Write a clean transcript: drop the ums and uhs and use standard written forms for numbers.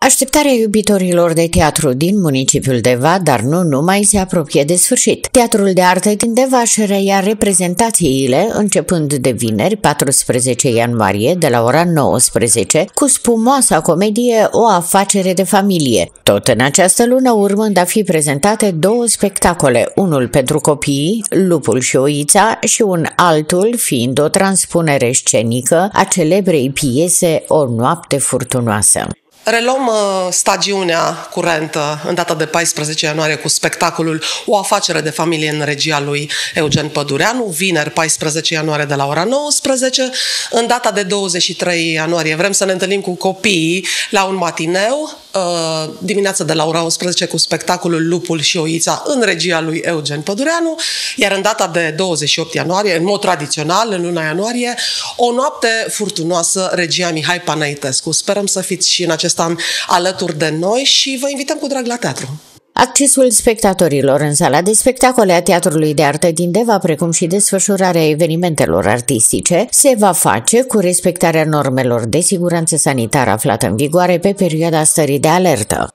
Așteptarea iubitorilor de teatru din municipiul Deva, dar nu numai, se apropie de sfârșit. Teatrul de artă din Deva își reia reprezentațiile începând de vineri, 14 ianuarie, de la ora 19, cu spumoasa comedie O afacere de familie. Tot în această lună, urmând a fi prezentate două spectacole, unul pentru copii, Lupul și Oița, și un altul fiind o transpunere scenică a celebrei piese O noapte furtunoasă. Reluăm stagiunea curentă în data de 14 ianuarie cu spectacolul O afacere de familie în regia lui Eugen Pădureanu, vineri 14 ianuarie de la ora 19. În data de 23 ianuarie vrem să ne întâlnim cu copiii la un matineu, dimineața de la ora 11 cu spectacolul Lupul și Oița în regia lui Eugen Pădureanu, iar în data de 28 ianuarie, în mod tradițional, în luna ianuarie, O noapte furtunoasă, regia Mihai Panaitescu. Sperăm să fiți și în acest an alături de noi și vă invităm cu drag la teatru. Accesul spectatorilor în sala de spectacole a Teatrului de Artă din Deva, precum și desfășurarea evenimentelor artistice, se va face cu respectarea normelor de siguranță sanitară aflată în vigoare pe perioada stării de alertă.